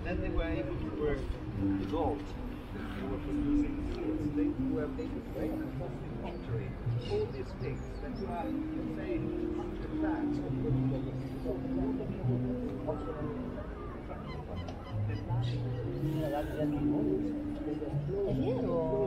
Then they were able to work the gold. They were producing tools. They could make custom pottery. All these things that you have, say, 100 bags of È vero?